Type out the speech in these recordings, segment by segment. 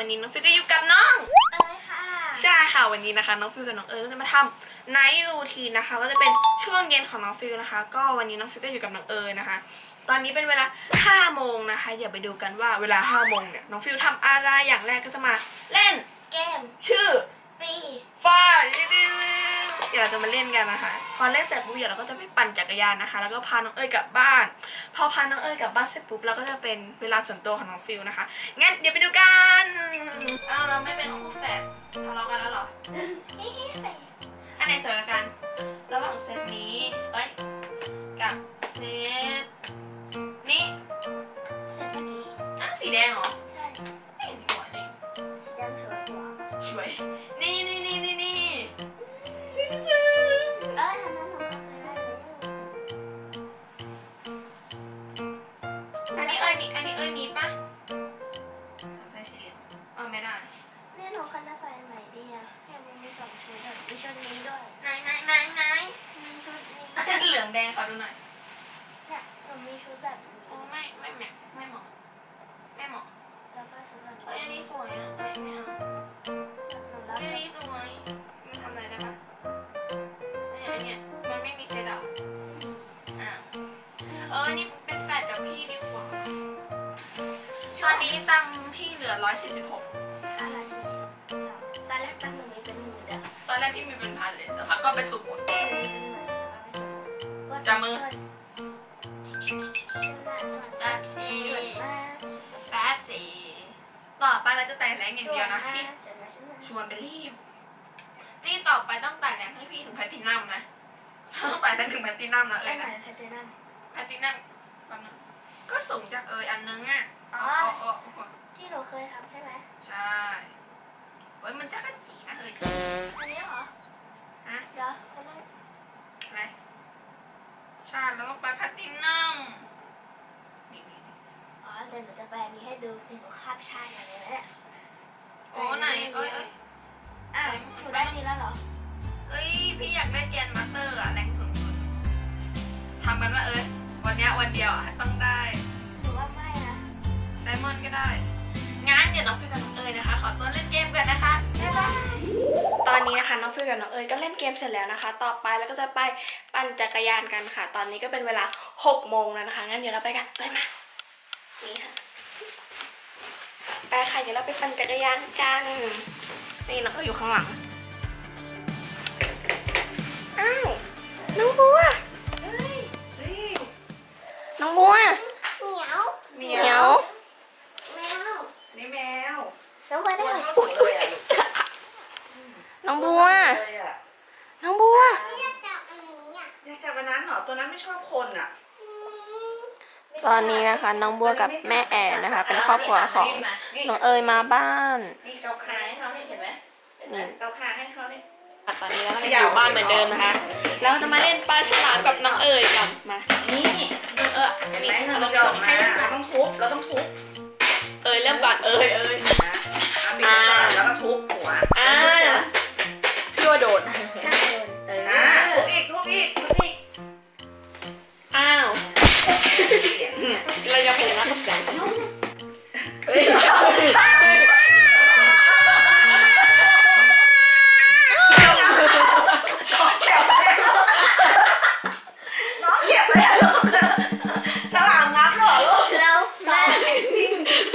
นี้น้องฟิวก็อยู่กับน้องค่ะใช่ค่ะวันนี้นะคะน้องฟิวกับน้องก็จะมาทำไนท์รูทีนนะคะก็จะเป็นช่วงเย็นของน้องฟิวนะคะก็วันนี้น้องฟิวก็อยู่กับน้องนะคะตอนนี้เป็นเวลา5 โมงนะคะอย่าไปดูกันว่าเวลา5 โมงเนี่ยน้องฟิวทำอะไรอย่างแรกก็จะมาเล่นเกมชื่อฟรีฟ้าเดี๋ยวเราจะมาเล่นกันนะคะพอเล่นเสร็จปุ๊บเดี๋ยวเราก็จะไปปั่นจักรยานนะคะแล้วก็พาน้องกลับบ้านพอพาน้องกลับบ้านเสร็จปุ๊บเราก็จะเป็นเวลาส่วนตัวของน้องฟิวนะคะงั้นเดี๋ยวไปดูกันเราไม่เป็นคู่แฝดทะเลาะกันแล้วหรออันไหนสวยกันระหว่างเซตนี้กับเซตนี้เซตเมื่อกี้สีแดงเหรอใช่ไม่เห็นสวยเลยสีแดงสวยกว่าสวยนี่ทำนั้นหนูไม่ได้เลยอันนี้มีปะใส่สีเหลืองไม่ได้เนี่ยหนูคันจะใส่ไหนดีอ่ะเนี่ยมันมี2 ชุดอ่ะมีชุดนี้ด้วยไหนมีชุดนี้เหลืองแดงขอดูหน่อยเนี่ยหนูมีชุดแบบโอ้ไม่เหมาะไม่เหมาะแล้วก็ชุดแบบอันนี้สวยอ่ะไม่เอาอันนี้สวยมันทำอะไรได้ปะอันเนี้ยมันไม่มีเซตอ่ะนี่เป็นแฟดกับพี่ดีกว่าตอนนี้ตังพี่เหลือ146 ตอนแรกตั้งหนูมีเป็น10,000อ่ะตอนแรกพี่มีเป็น1,000เลยแต่พักก็ไปสูบหมดจับมือแป๊บสิต่อไปเราจะแต่งแรงอย่างเดียวนะพี่ชวนไปรีบนี่ต่อไปต้องแต่งแรงให้พี่ถึงแพลตินัมนะต้องแต่งถึงแพลตินัมนะนะแพลตินัมก็สูงจากอันนึงอ่ะที่เราเคยทำใช่ไหมใช่มันจะกระจีนะอันนี้เหรอเดี๋ยวอะไรใช่แล้วก็ไปแพลตินัมเดี๋ยวหนูจะแปลนี้ให้ดูคือหนูคาบชาติอย่างนี้แหละไหนหนูได้ทีแล้วเหรอพี่อยากได้แกนมาสเตอร์แรงสูงสุดทำกันว่าวันนี้วันเดียวต้องได้หรือว่าไม่นะไดมอนด์ก็ได้งั้นเดี๋ยวน้องฟิวกับน้องนะคะขอตัวเล่นเกมกันนะคะบ๊ายบายตอนนี้นะคะน้องฟิวกับน้องก็เล่นเกมเสร็จแล้วนะคะต่อไปแล้วก็จะไปปั่นจักรยานกันค่ะตอนนี้ก็เป็นเวลา6 โมงแล้วนะคะงั้นเดี๋ยวเราไปกันเลยมานี่ค่ะไปค่ะเดี๋ยวเราไปปั่นจักรยานกันนี่น้องอยู่ข้างหลังอ้าวน้องบัวน้องบัวเหมียวแมวนี่แมวน้องบัวได้น้องบัวน้องบัวอยากจับอันนี้อยากจับอันนั้นเหรอตัวนั้นไม่ชอบคนตอนนี้นะคะน้องบัวกับแม่แอนนะคะเป็นครอบครัวของน้องมาบ้านนี่เกาคางให้เขาเห็นไหมนี่เกาคางให้เขาเนี่ยตอนนี้เราก็อยู่บ้านเหมือนเดิมนะคะแล้วจะมาเล่นปลาฉลามกับน้องกันมานี่เห็นไหมเราจะออกมาเราต้องทุบเริ่มก่อนแล้วก็ทุบหัวพี่ว่าโดนทุบอีกอ้าวเรายังเห็นนะตกใจน้องเก็บเลยลูกฉลามงับเหรอลูกแล้วป้าเก็บสี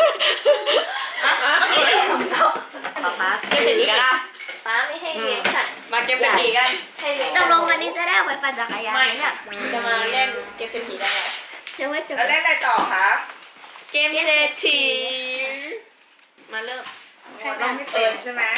กันละป้าไม่ให้เลี้ยงสัตว์มาเก็บสีกันตกลงวันนี้จะได้เอาไปปั่นจักรยานไม่ค่ะจะมาเล่นเก็บสีกันเลยยังไม่จบแล้วเล่นอะไรต่อคะเกมเศรษฐีมาเริ่มเราไม่เป็นใช่ไหม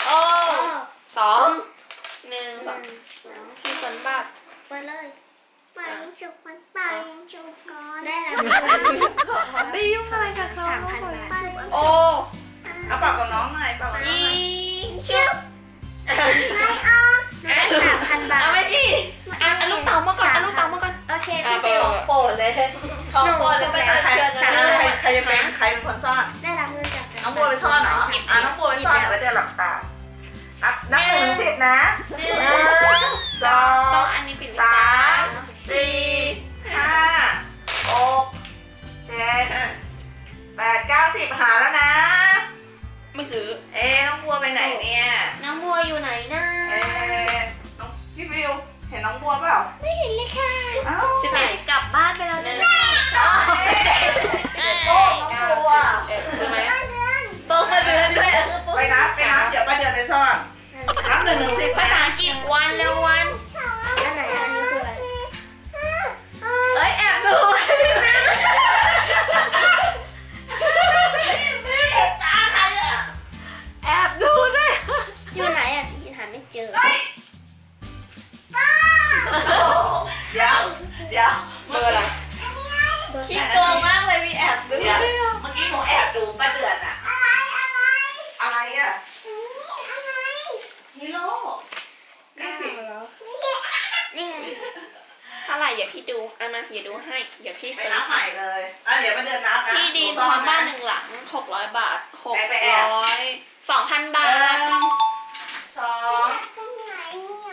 2 1 2พี่ฝนบ้าไปเลยไปชุบมันไปชุบก่อนได้แล้วไม่ยุ่งอะไรกับเขา 3,000 บาทเอาเป่ากับน้องหน่อยเป่ากับน้องชุบไม่ออกได้3,000 บาทเอาไปดิลูกเต๋ามาก่อนโอเคโปรดเลยโปรดเลยใครเป็นคนซ่อนได้รับเงินจากน้องบัวเป็นซ่อนเหรอน้องบัวเป็นซ่อนไว้เดี๋ยวหลับตานับถึง10นะ1 2 อันนี้ปิด 3 4 5 6 7 8 9 10หาแล้วนะไม่ 10ภาษาอังกฤษวันเร็ววันอันไหนอันนี้คืออะไรเอ้ยแอบดูแอบดูด้วยอยู่ไหนอ่ะพี่หาไม่เจอเดี๋ยวเบอร์อะไรขี้โกงมากเลยมีแอบดูเดี๋ยวเมื่อกี้หนูแอบดูป้าเดือนอะอะไรอะฮีโร่นี่สินี่ไงเท่าไหร่อย่าพี่ดูเอามาอย่าดูให้เดี๋ยวพี่ไปซื้อนับใหม่เลยเดี๋ยวป้าเดือนนับนะที่ดินพร้อมบ้าน1 หลัง600 บาท2,000 บาทสองตรงไหนเนี่ย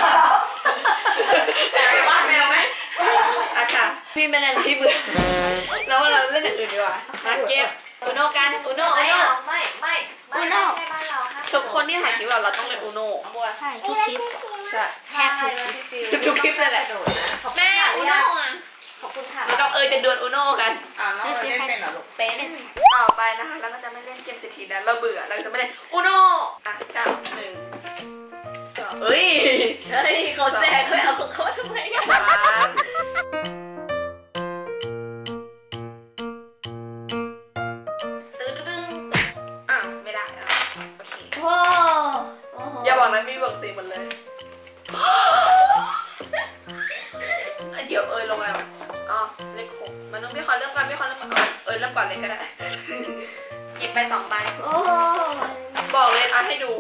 แต่ไปบ้านแมวไหมอะค่ะพี่ไม่เล่นพี่เบื่อแล้วเราเล่นอย่างอื่นดีกว่ามาเก็บอูโนกันอูโนไม่เอาไม่ใช่บ้านเราค่ะทุกคนที่ถ่ายคลิปเราต้องเล่นอูโนใช่ทุกคลิปใช่แค่พี่ฟิวทุกคลิปนั่นแหละแม่อูโนอ่ะขอบคุณค่ะแล้วก็จะดวลอูโนกันน้องเล่นเป็นเหรอลูกเป็นต่อไปนะคะเราก็จะไม่เล่นเกมเศรษฐีแล้วเราเบื่อเราจะไม่เล่นอูโนอ่ะ9 1 2เฮ้ยเขาแจกเลยเอาของเขาทำไมกันตึ้งอ่ะไม่ได้อ่ะโอเคโอ้โหอย่าบอกนะมีบวก4หมดเลย เดี๋ยวลงไปอ๋อเลข6มันต้องพี่ขอเริ่มก่อนเริ่มก่อนเลยก็ได้ หยิบไป2 ใบโอ้โหบอกเลยให้ดู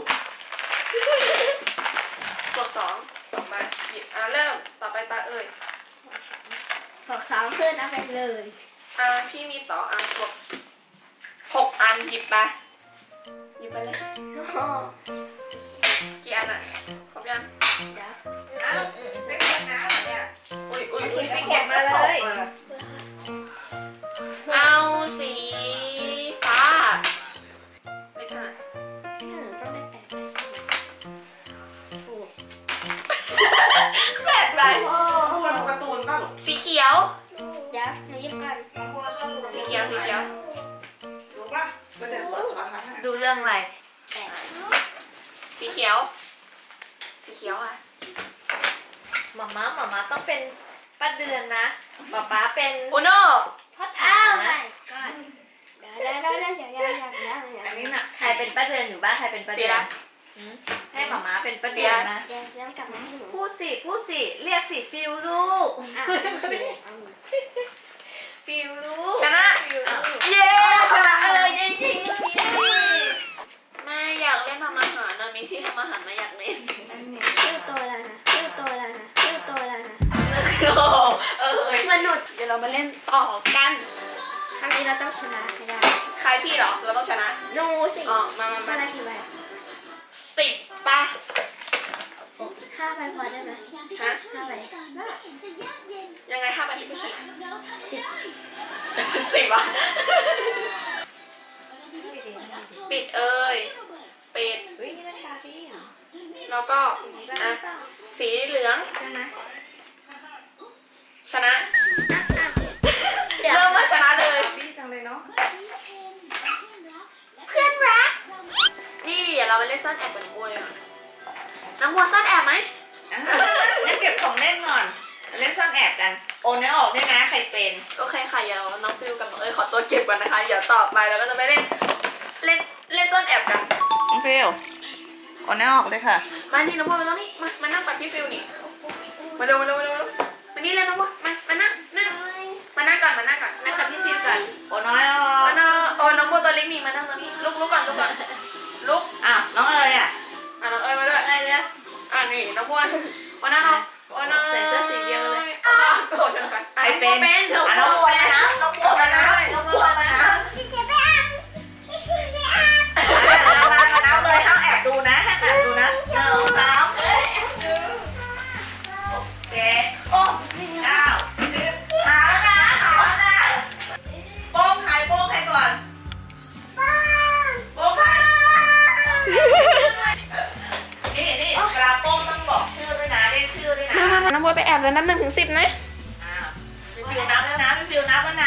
บวก2ใบหยิบเริ่มต่อไปตาขอสามขึ้นเอาไปเลยพี่มีต่อบวก6 อันหยิบไปเลยโอ้โหกี่อันครบยังเดี๋ยวไม่เป็นนะเนี่ยอุ้ยไปแข่งมาเลยเอาสีฟ้าเลข5 ต้องได้แปด 8 ใบโอ้ตัวดูการ์ตูนป่ะลูกสีเขียวเดี๋ยวหนูยิบกันสีเขียวรู้ป่ะป้าเดือนเปิดตัวค่ะดูเรื่องอะไรสีเขียวอ่ะหม่าม้าต้องเป็นป้าเดือนนะป๊าเป็นอูโนพ่ออ้าถาวไม่นะก่อนเดี๋ยวอันนี้น่ะใครเป็นป้าเดือนอยู่บ้านใครเป็นป้าสีเดือะไรอนให้หม่าม้าเป็นป้าเดือนนะเดี๋ยวกลับมาให้หนูพูดสิเรียกสิฟิวลูกอ่ะฟิวลูกชนะฟิวลูกเย้ชนะจริงไม่อยากเล่นทำอาหารนะมีที่ทำอาหารไม่อยากเล่นชื่อตัวแล้วนะชื่อตัวแล้วนะมนุษย์เดี๋ยวเรามาเล่นต่อกันครั้งนี้เราต้องชนะให้ได้ใครพี่เหรอเราต้องชนะหนูสิอ๋อมามาได้กี่ใบ 10 ป่ะ 5 ใบพอได้ไหมฮะ 5 ใบยังไง5 ใบที่ผู้ชนะ 10 10 อ่ะปิดปิดๆอุ้ยนี่มันคาฟี่เหรอแล้วก็สีเหลืองชนะชนะเดี๋ยวเริ่มมาชนะเลยดีจังเลยเนาะเพื่อนรักนี่เดี๋ยวเราไปเล่นซ่อนแอบกับน้องบัวเลยน้องบัวซ่อนแอบไหมงั้นเก็บของเล่นก่อนเล่นซ่อนแอบกัน โอนออกด้วยนะใครเป็นโอเคค่ะเดี๋ยวน้องฟิวกับน้องขอตัวเก็บก่อนนะคะเดี๋ยวต่อไปเราก็จะไปเล่นซ่อนแอบกันน้องฟิลโอนออกเลยค่ะมานี่น้องบัวมาตรงนี้มานั่งกับพี่ฟิวนี่มาเร็วมานี่เลยน้องบัวมานั่งมานั่งก่อนนั่งกับพี่ฟิวก่อนโอนอยออกน้องบัวตัวเล็กนี่มานั่งตรงนี้ลุกก่อนลุกน้องเอ๋ยอ่ะน้องมาด้วยอะไรเนี่ยนี่น้องบัวมานั่งเอาใส่เสื้อสีเดียวเลยโอ้โหชนะกันใครเป็นน้องบัวมานะน้องบัวมานะพี่เจ๊ไปอ่านพี่เจ๊ไปอ่านมานับเลยห้ามแอบดูนะ1 2 3 4 5 6 7 9 10หาแล้วนะโป้งใครก่อนโป้งใครนี่เวลาโป้งต้องบอกชื่อด้วยนะเรียกชื่อด้วยนะน้องบัวไปแอบแล้วนับ1 ถึง 10นะพี่ฟิวนับแล้วนะพี่ฟิวนับแล้วนะ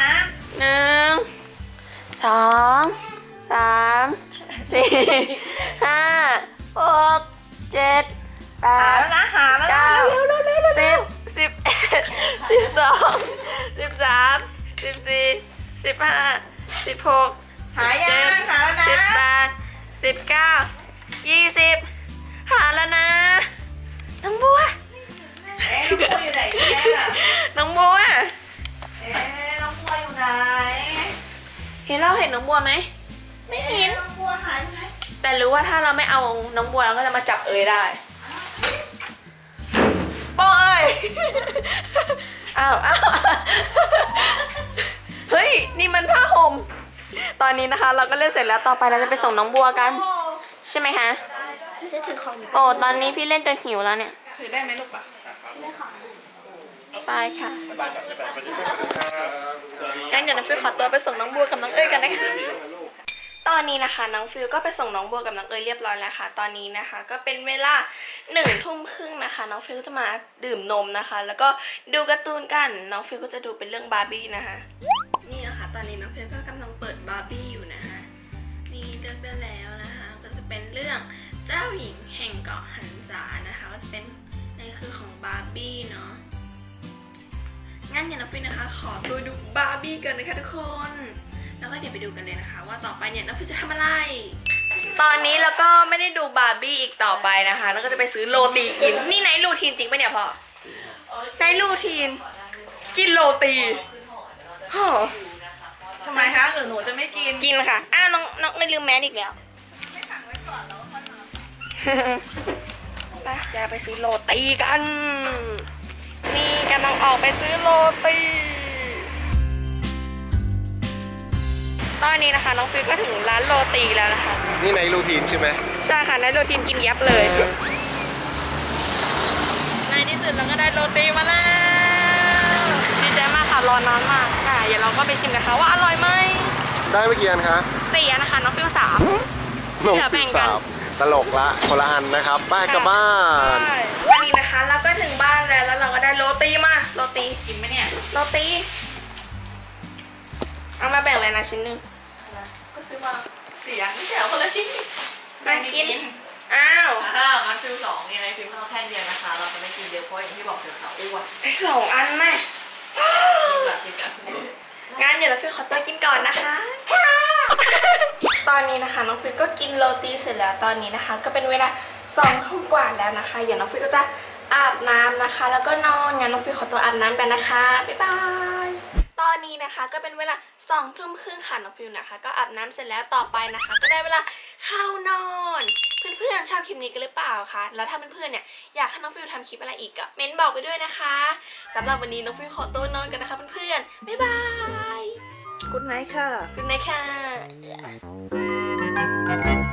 1 2 3 4 5 6 7 หาแล้วนะหาแล้วนะ 9 10 11 12 13 14 15 16 หายังหาแล้วนะ 18 19 20หาแล้วนะน้องบัวน้องบัวอยู่ไหนเนี่ยน้องบัวน้องบัวอยู่ไหนเห็นน้องบัวไหมไม่เห็นน้องบัวหายไปไหนแต่รู้ว่าถ้าเราไม่เอาน้องบัวเราก็จะมาจับเอ๋ยได้โป้เอ้ย อ้าวเฮ้ยนี่มันผ้าห่มตอนนี้นะคะเราก็เล่นเสร็จแล้วต่อไปเราจะไปส่งน้องบัวกันใช่ไหมคะจะถือของโอ้ตอนนี้พี่เล่นจนหิวแล้วเนี่ยถือได้ไหมลูกปะไปค่ะงั้นเดี๋ยวน้องฟิวขอตัวไปส่งน้องบัวกับน้องเอ๋ยกันนะคะตอนนี้นะคะน้องฟิวก็ไปส่งน้องบัวกับน้องเอ๋ยเรียบร้อยแล้วค่ะตอนนี้นะคะก็เป็นเวลา1:30นะคะน้องฟิวจะมาดื่มนมนะคะแล้วก็ดูการ์ตูนกันน้องฟิวก็จะดูเป็นเรื่องบาร์บี้นะคะนี่นะคะตอนนี้น้องฟิวก็กำลังเปิดบาร์บี้อยู่นะคะนี่เลือกได้แล้วนะคะก็จะเป็นเรื่องเจ้าหญิงแห่งเกาะหันษานะคะก็จะเป็นในคือของบาร์บี้เนาะงั้นเดี๋ยวน้องฟิวนะคะขอตัวดูบาร์บี้กันนะคะทุกคนแล้วก็เดี๋ยวไปดูกันเลยนะคะว่าต่อไปเนี่ยน้องฟิวจะทำอะไรตอนนี้เราก็ไม่ได้ดูบาร์บี้อีกต่อไปนะคะแล้วก็จะไปซื้อโรตีกินนี่ไนท์รูทีนจริงปะเนี่ยพ่อไนท์รูทีนกินโรตีฮะทำไมคะหนูจะไม่กินกินค่ะอ้าวน้องไม่ลืมแมสอีกแล้วไปเดี๋ยวไปซื้อโรตีกันนี่กำลังออกไปซื้อโรตีตอนนี้นะคะน้องฟิวก็ถึงร้านโรตีแล้วนะคะนี่ในรูทีนใช่ไหมใช่ค่ะในโรตีกินยับเลยในที่สุดเราก็ได้โรตีมาแล้วดีใจมากค่ะรอนานมากค่ะเดี๋ยวเราก็ไปชิมกันค่ะว่าอร่อยไหมได้เมื่อกี้คะ 4อันนะคะน้องฟิว3 น้องเหลือแบ่ฟิวงกัน 3ตลกละคนละอันนะครับไปกลับบ้านวันนี้นะคะเราก็ถึงบ้านแล้วเราก็ได้โรตีมาโรตีกินไหมเนี่ยโรตีเอามาแบ่งเลยนะชิ้นหนึ่งก็ซื้อมา4อย่างไม่ใช่เอาคนละชิ้นมากินอ้าวงั้นฟิว2นี่นะฟิวเอาแค่เดียวนะคะเราจะไม่กินเยอะเพราะอย่างที่บอกเดี๋ยวสาวอ้วนไอ้2 อันแม่กินกันงั้นเดี๋ยวเราฟิวขอตัวกินก่อนนะคะ ตอนนี้นะคะน้องฟิวก็กินโรตีเสร็จแล้วตอนนี้นะคะ ก็เป็นเวลา20:00 กว่าแล้วนะคะเดี๋ยวน้องฟิวก็จะอาบน้ำนะคะ แล้วก็นอนงั้นน้องฟิวขอตัวอาบน้ำกันนะคะบ๊ายบายตอนนี้นะคะก็เป็นเวลา20:30ค่ะน้องฟิวนะคะก็อาบน้ำเสร็จแล้วต่อไปนะคะ ก็ได้เวลาเข้านอนเพื่อนๆชอบคลิปนี้กันหรือเปล่าคะแล้วถ้าเพื่อนๆเนี่ยอยากให้น้องฟิวทำคลิปอะไรอีกก็เม้นบอกไปด้วยนะคะสำหรับวันนี้น้องฟิวขอตัวนอนกันนะคะเพื่อนๆบ๊ายบายกุ๊ดไนท์ค่ะ Good night ค่ะ